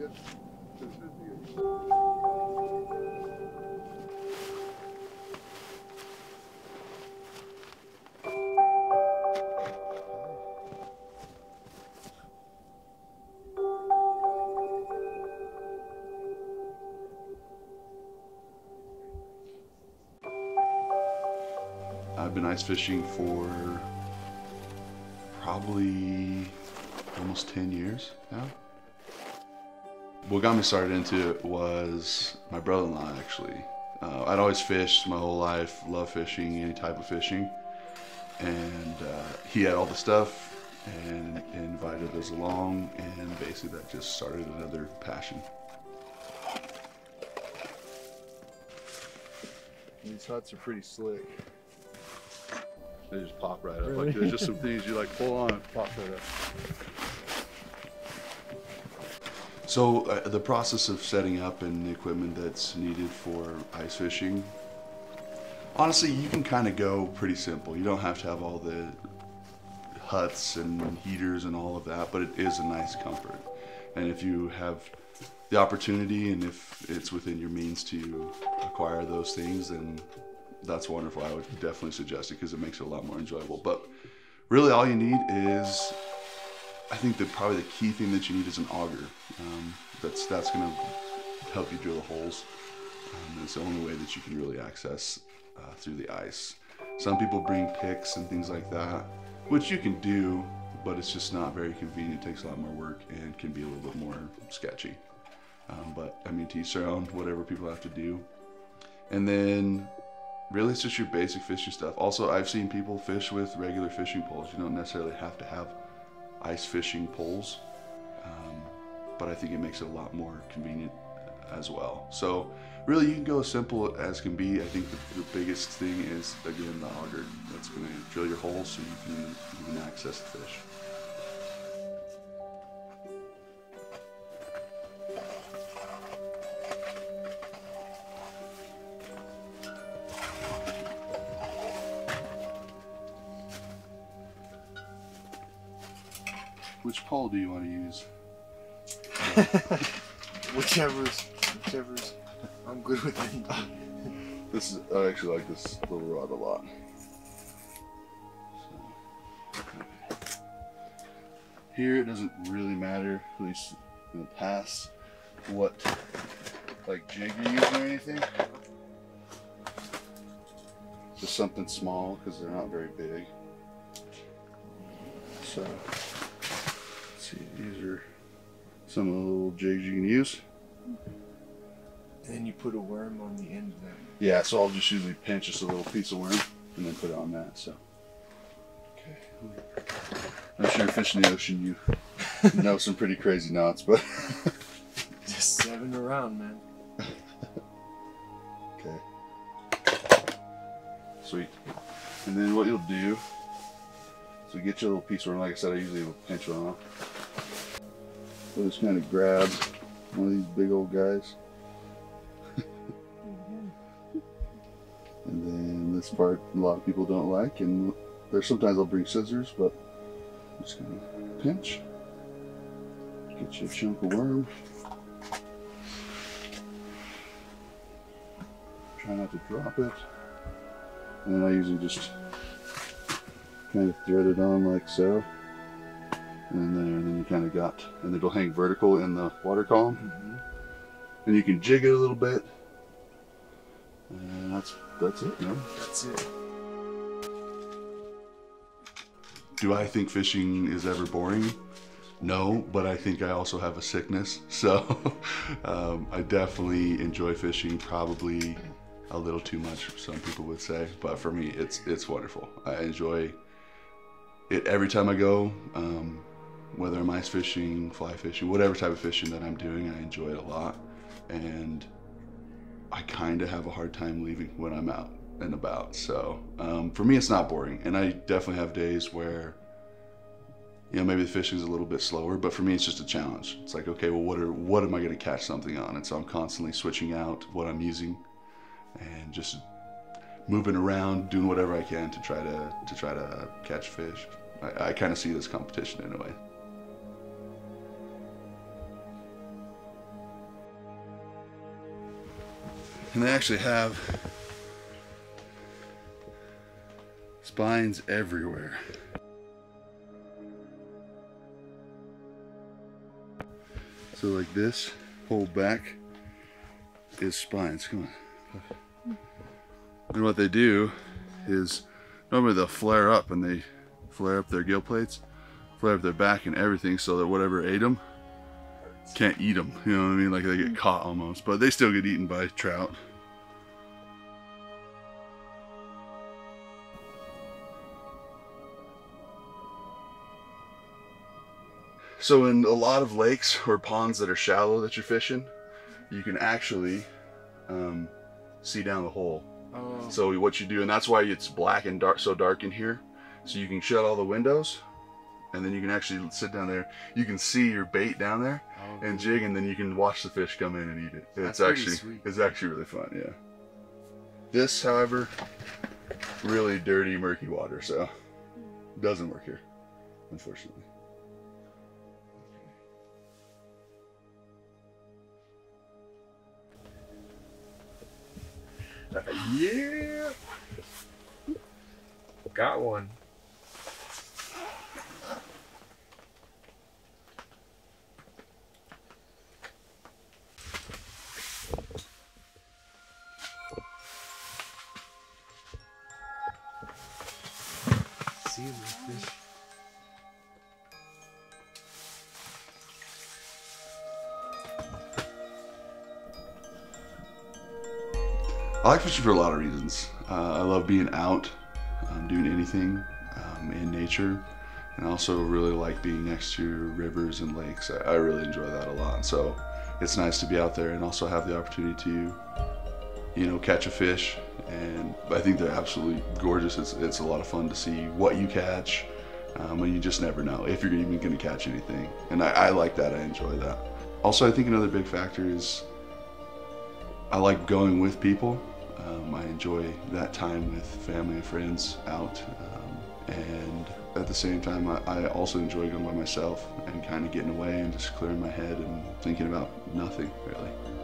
good. I've been ice fishing for probably almost 10 years now. What got me started into it was my brother-in-law, actually. I'd always fished my whole life, loved fishing, any type of fishing. And he had all the stuff and invited us along, and basically that just started another passion. These huts are pretty slick. They just pop right up. Really? Like there's just some things you like pull on and pop right up. So the process of setting up and the equipment that's needed for ice fishing, honestly, you can kind of go pretty simple. You don't have to have all the huts and heaters and all of that, but it is a nice comfort. And if you have the opportunity and if it's within your means to acquire those things, then that's wonderful. I would definitely suggest it because it makes it a lot more enjoyable. But really all you need is, I think that probably the key thing that you need is an auger. That's going to help you drill the holes. It's the only way that you can really access through the ice. Some people bring picks and things like that, which you can do, but it's just not very convenient. It takes a lot more work and can be a little bit more sketchy. But I mean, to each their own, whatever people have to do. And then really it's just your basic fishing stuff. Also, I've seen people fish with regular fishing poles. You don't necessarily have to have ice fishing poles, but I think it makes it a lot more convenient as well. So really you can go as simple as can be. I think the biggest thing is, again, the auger. That's going to drill your holes so you can access the fish. Which pole do you want to use? Whichever's. I'm good with any. I actually like this little rod a lot. So, here it doesn't really matter, at least in the past, what like jig you're using or anything. Just something small because they're not very big. So let's see, these are some of the little jigs you can use. And then you put a worm on the end of that. Yeah, so I'll just usually pinch just a little piece of worm and then put it on that. So, okay. I'm sure fishing the ocean, you know some pretty crazy knots, but just 7 around, man. Okay. Sweet. And then what you'll do, so get your little piece of worm. Like I said, I usually will pinch one off. So just kind of grab one of these big old guys. And then this part a lot of people don't like, and there's sometimes I'll bring scissors, but I'm just gonna pinch, get you a chunk of worm. Try not to drop it. And then I usually just kind of thread it on like so. And then you kind of got, and it'll hang vertical in the water column. Mm-hmm. And you can jig it a little bit. And that's it, man. That's it. Do I think fishing is ever boring? No, but I think I also have a sickness. So I definitely enjoy fishing, probably a little too much, some people would say. But for me, it's wonderful. I enjoy it every time I go. Whether I'm ice fishing, fly fishing, whatever type of fishing that I'm doing, I enjoy it a lot. And I kind of have a hard time leaving when I'm out and about. So for me, it's not boring. And I definitely have days where, you know, maybe the fishing is a little bit slower, but for me, it's just a challenge. It's like, okay, well, what am I going to catch something on? And so I'm constantly switching out what I'm using and just moving around, doing whatever I can to try to catch fish. I kind of see this competition in a way. And they actually have spines everywhere. So like this whole back is spines. Come on. And what they do is normally they'll flare up, and they flare up their gill plates, flare up their back and everything, so that whatever ate them can't eat them. You know what I mean? Like they get caught almost, but they still get eaten by trout. So in a lot of lakes or ponds that are shallow that you're fishing, you can actually see down the hole. Oh. So what you do, and that's why it's black and dark, so dark in here. So you can shut all the windows, and then you can actually sit down there. You can see your bait down there and jig, and then you can watch the fish come in and eat it. That's It's actually really fun, yeah. This, however, really dirty, murky water, so it doesn't work here, unfortunately. Yeah. Got one. See you, fish. I like fishing for a lot of reasons. I love being out, doing anything in nature, and I also really like being next to rivers and lakes. I really enjoy that a lot. So it's nice to be out there and also have the opportunity to, you know, catch a fish. And I think they're absolutely gorgeous. It's a lot of fun to see what you catch, and you just never know if you're even going to catch anything. And I like that. I enjoy that. Also, I think another big factor is I like going with people. I enjoy that time with family and friends out, and at the same time I also enjoy going by myself and kind of getting away and just clearing my head and thinking about nothing really.